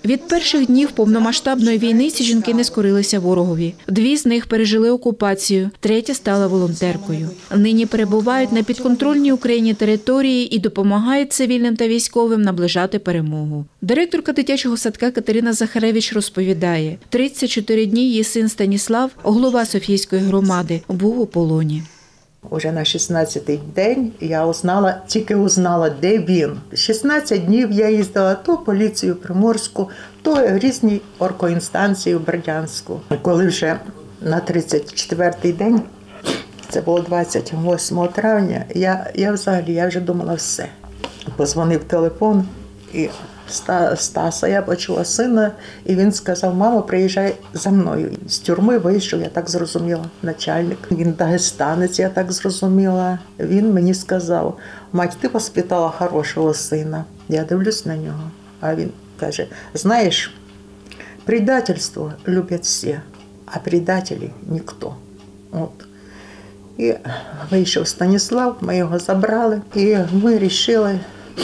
Від перших днів повномасштабної війни ці жінки не скорилися ворогові. 2 з них пережили окупацію, 3 стала волонтеркою. Нині перебувають на підконтрольній Україні території і допомагають цивільним та військовим наближати перемогу. Директорка дитячого садка Катерина Захаревич розповідає, 34 дні її син Станіслав, голова Софійської громади, був у полоні. Уже на 16-й день я тільки узнала, де він. 16 днів я їздила то в поліцію Приморську, то різні оргінстанції в Бердянську. Коли вже на 34-й день, це було 28 травня, я вже думала все. Позвонив телефон і Стаса, я почула сина, і він сказав: мамо, приїжджай за мною. З тюрми вийшов, я так зрозуміла, начальник. Він дагестанець, я так зрозуміла. Він мені сказав: мать, ти воспитала хорошого сина. Я дивлюсь на нього, а він каже: знаєш, предательство люблять всі, а предателі – ніхто. От. І вийшов Станіслав, ми його забрали, і ми вирішили,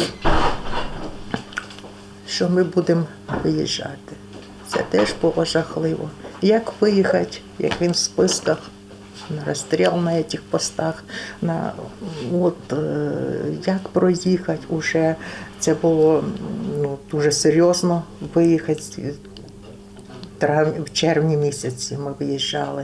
що ми будемо виїжджати. Це теж було жахливо. Як виїхати, як він в списках, на розстріл на цих постах, як проїхати уже. Це було дуже серйозно виїхати. В червні місяці ми виїжджали.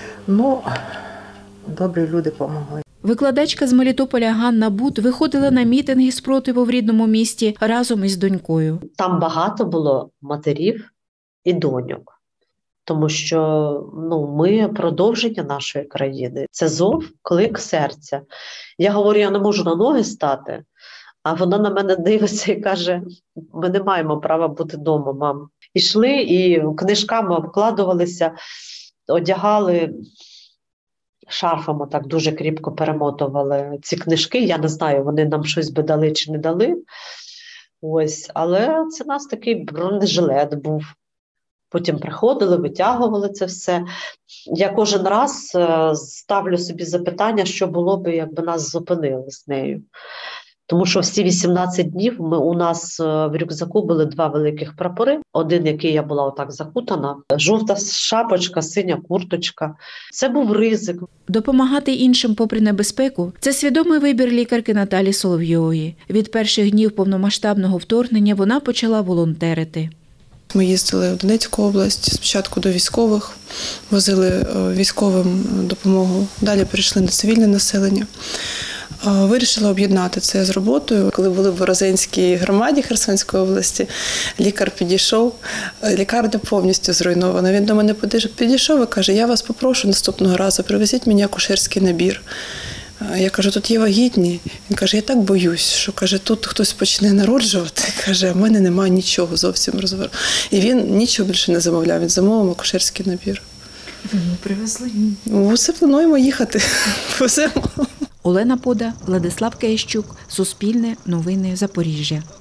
Добрі люди допомогли. Викладачка з Мелітополя Ганна Бут виходила на мітинги спротиву в рідному місті разом із донькою. Там багато було матерів і доньок, тому що ми продовження нашої країни. Це зов, клик серця. Я говорю, я не можу на ноги стати, а вона на мене дивиться і каже: ми не маємо права бути вдома, мам. Ішли і книжками обкладувалися, одягали, шарфом так дуже кріпко перемотували ці книжки. Я не знаю, вони нам щось би дали чи не дали. Ось, але це у нас такий бронежилет був. Потім приходили, витягували це все. Я кожен раз ставлю собі запитання, що було б, якби нас зупинили з нею. Тому що всі 18 днів у нас в рюкзаку були 2 великих прапори. Один, який я була отак закутана, жовта шапочка, синя курточка. Це був ризик. Допомагати іншим попри небезпеку – це свідомий вибір лікарки Наталі Соловйової. Від перших днів повномасштабного вторгнення вона почала волонтерити. Ми їздили в Донецьку область, спочатку до військових, возили військовим допомогу, далі перейшли на цивільне населення. Вирішила об'єднати це з роботою. Коли були в Борозенській громаді Херсонської області, лікар підійшов, лікарня повністю зруйнована. Він до мене підійшов і каже: я вас попрошу наступного разу, привезіть мені акушерський набір. Я кажу: тут є вагітні. Він каже: я так боюсь, що, каже, тут хтось почне народжувати. Каже: в мене немає нічого зовсім розвору. І він нічого більше не замовляв, він замовив акушерський набір. Привезли? Усе плануємо їхати. Олена Пода, Владислав Киящук, Суспільне, Новини Запоріжжя.